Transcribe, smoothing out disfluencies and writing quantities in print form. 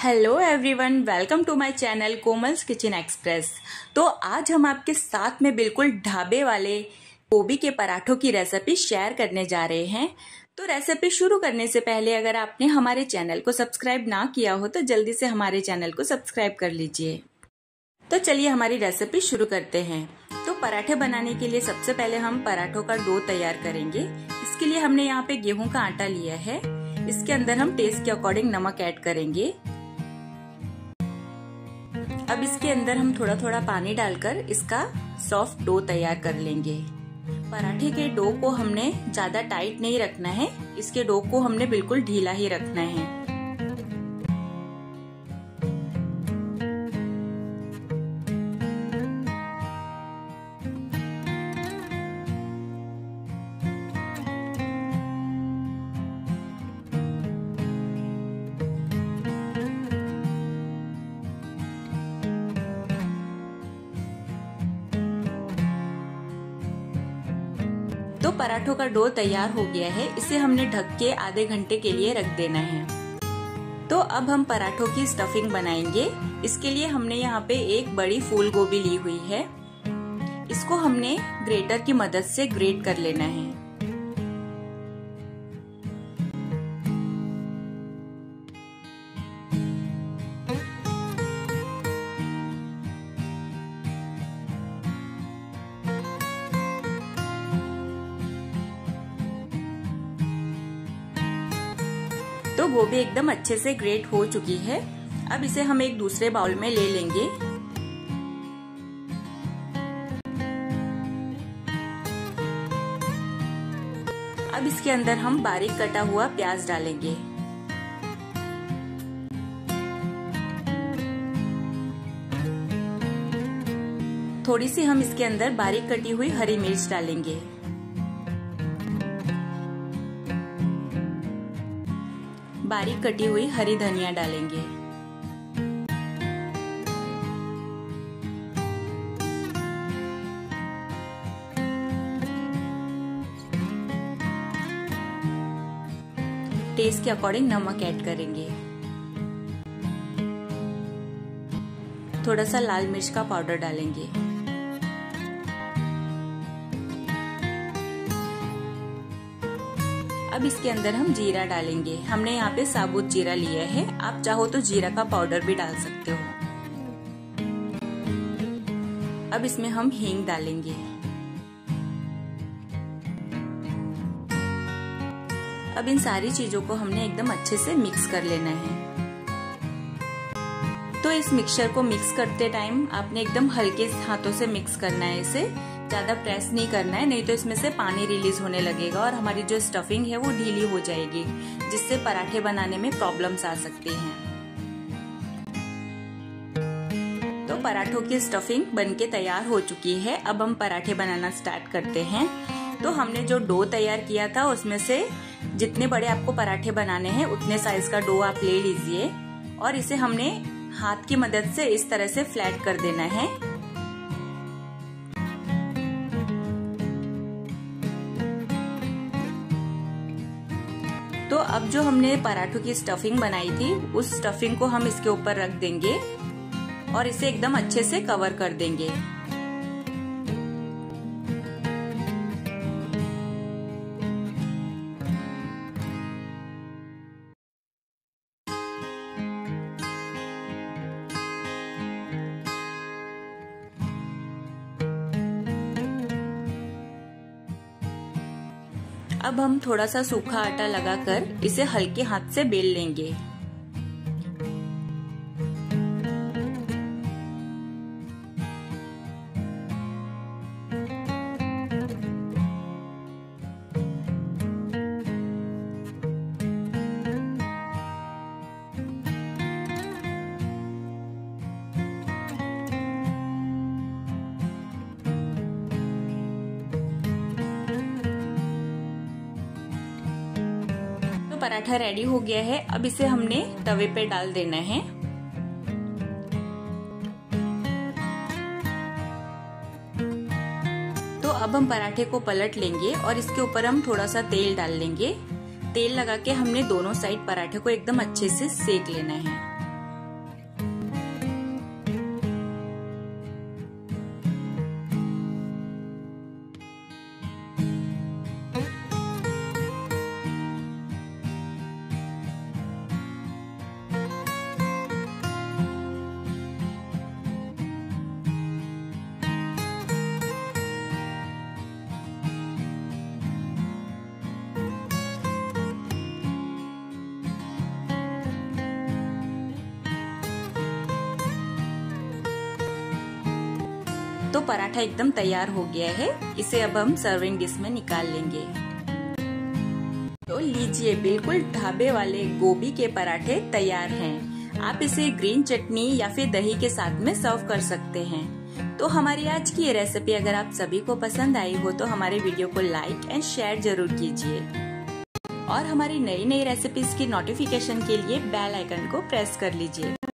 Hello everyone, welcome to my channel Komal's kitchen express. तो आज हम आपके साथ में बिल्कुल ढाबे वाले गोभी के पराठों की रेसिपी शेयर करने जा रहे हैं। तो रेसिपी शुरू करने से पहले अगर आपने हमारे चैनल को सब्सक्राइब ना किया हो तो जल्दी से हमारे चैनल को सब्सक्राइब कर लीजिए। तो चलिए हमारी रेसिपी शुरू करते हैं। तो पराठे बनाने के लिए सबसे पहले हम पराठों का डो तैयार करेंगे। इसके लिए हमने यहाँ पे गेहूं का आटा लिया है। इसके अंदर हम टेस्ट के अकॉर्डिंग नमक ऐड करेंगे। अब इसके अंदर हम थोड़ा थोड़ा पानी डालकर इसका सॉफ्ट डो तैयार कर लेंगे। पराठे के डो को हमने ज्यादा टाइट नहीं रखना है, इसके डो को हमने बिल्कुल ढीला ही रखना है। तो पराठों का डो तैयार हो गया है। इसे हमने ढक के आधे घंटे के लिए रख देना है। तो अब हम पराठों की स्टफिंग बनाएंगे। इसके लिए हमने यहाँ पे एक बड़ी फूल गोभी ली हुई है। इसको हमने ग्रेटर की मदद से ग्रेट कर लेना है। तो गोभी एकदम अच्छे से ग्रेट हो चुकी है। अब इसे हम एक दूसरे बाउल में ले लेंगे। अब इसके अंदर हम बारीक कटा हुआ प्याज डालेंगे। थोड़ी सी हम इसके अंदर बारीक कटी हुई हरी मिर्च डालेंगे। बारीक कटी हुई हरी धनिया डालेंगे। टेस्ट के अकॉर्डिंग नमक ऐड करेंगे। थोड़ा सा लाल मिर्च का पाउडर डालेंगे। अब इसके अंदर हम जीरा डालेंगे। हमने यहाँ पे साबुत जीरा लिया है, आप चाहो तो जीरा का पाउडर भी डाल सकते हो। अब इसमें हम हींग डालेंगे। अब इन सारी चीजों को हमने एकदम अच्छे से मिक्स कर लेना है। तो इस मिक्सचर को मिक्स करते टाइम आपने एकदम हल्के हाथों से मिक्स करना है। इसे ज्यादा प्रेस नहीं करना है, नहीं तो इसमें से पानी रिलीज होने लगेगा और हमारी जो स्टफिंग है वो ढीली हो जाएगी, जिससे पराठे बनाने में प्रॉब्लम्स आ सकती हैं। तो पराठों की स्टफिंग बनके तैयार हो चुकी है। अब हम पराठे बनाना स्टार्ट करते हैं। तो हमने जो डो तैयार किया था उसमें से जितने बड़े आपको पराठे बनाने हैं उतने साइज का डो आप ले लीजिए और इसे हमने हाथ की मदद से इस तरह से फ्लैट कर देना है। तो अब जो हमने पराठों की स्टफिंग बनाई थी उस स्टफिंग को हम इसके ऊपर रख देंगे और इसे एकदम अच्छे से कवर कर देंगे। अब हम थोड़ा सा सूखा आटा लगाकर इसे हल्के हाथ से बेल लेंगे। पराठा रेडी हो गया है। अब इसे हमने तवे पे डाल देना है। तो अब हम पराठे को पलट लेंगे और इसके ऊपर हम थोड़ा सा तेल डाल लेंगे। तेल लगा के हमने दोनों साइड पराठे को एकदम अच्छे से सेक लेना है। तो पराठा एकदम तैयार हो गया है। इसे अब हम सर्विंग डिश में निकाल लेंगे। तो लीजिए, बिल्कुल ढाबे वाले गोभी के पराठे तैयार हैं। आप इसे ग्रीन चटनी या फिर दही के साथ में सर्व कर सकते हैं। तो हमारी आज की ये रेसिपी अगर आप सभी को पसंद आई हो तो हमारे वीडियो को लाइक एंड शेयर जरूर कीजिए और हमारी नई नई रेसिपीज की नोटिफिकेशन के लिए बेल आइकन को प्रेस कर लीजिए।